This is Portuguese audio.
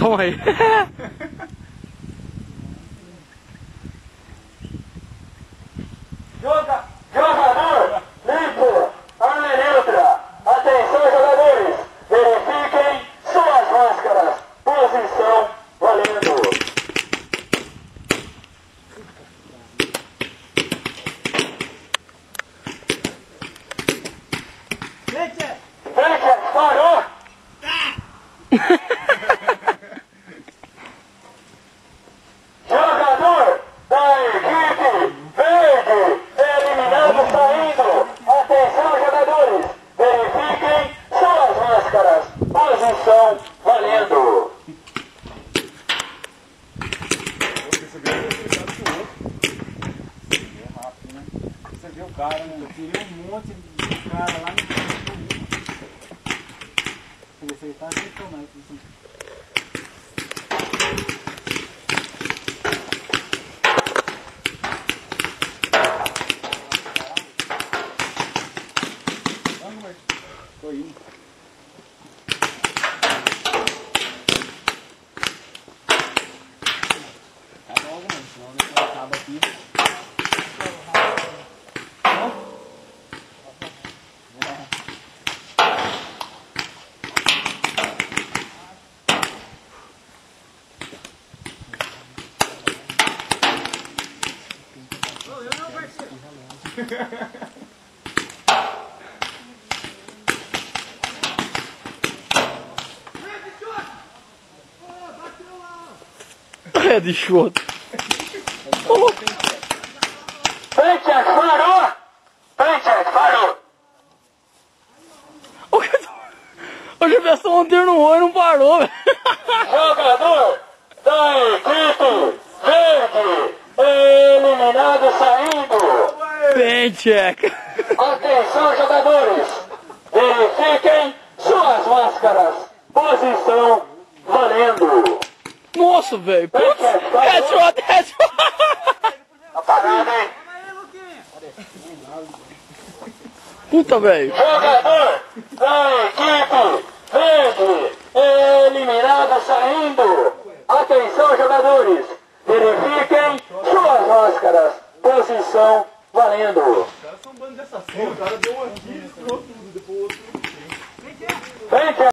Calma aí. Jogador limpo, arma neutra. Atenção, jogadores. Verifiquem suas máscaras. Posição valendo. Frente, parou. Jogador da equipe verde eliminado saindo. Atenção, jogadores. Verifiquem suas máscaras. Posição valendo. Você vê o cara, né? Eu tirei um monte de cara lá no fundo. Ele tá sem tomar isso. Tô indo. Tá logo, mano. Senão não acaba aqui. É de choto. Frente, parou. Frente, parou. O Jefferson ontem no olho não parou, velho. Jogador da equipe verde eliminado saindo. Bem, checa. Atenção, jogadores. Verifiquem suas máscaras. Posição valendo. Nossa, velho. Putz. Headshot, headshot. Tá parado, hein? Puta, velho. Jogador da equipe verde eliminado saindo. Atenção, jogadores. Verifiquem suas máscaras. Posição valendo. Os caras são um bando de assassinos. O cara deu um aqui e estourou tudo. Depois o outro. Frente